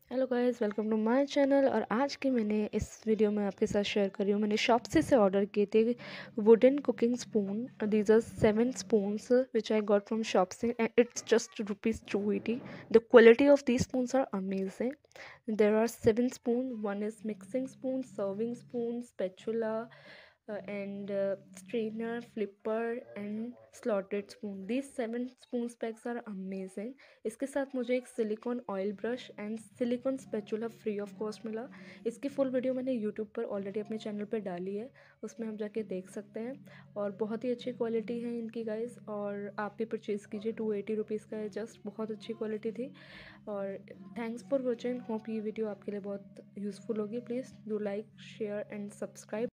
Hello guys, welcome to my channel. और आज की मैंने इस वीडियो में आपके साथ शेयर कर रही हूँ, मैंने शॉप्सी से ऑर्डर किए थे wooden cooking spoon. These are 7 spoons which I got from Shopsy and it's just ₹280। The quality of these spoons are amazing. There are 7 spoons. One is mixing spoon, serving spoon, spatula, and strainer, flipper, and slotted spoon. These 7 spoon packs are amazing. इसके साथ मुझे एक silicone oil brush and silicone spatula free of cost मिला. इसकी full video मैंने YouTube पर already अपने channel पर डाली है, उसमें आप जाके देख सकते हैं. और बहुत ही अच्छी क्वालिटी है इनकी गाइस, और आप भी परचेज़ कीजिए. ₹280 का है जस्ट, बहुत अच्छी क्वालिटी थी. और थैंक्स फॉर वॉचिंग. होप ये वीडियो आपके लिए बहुत यूज़फुल होगी. Please do like, share and subscribe.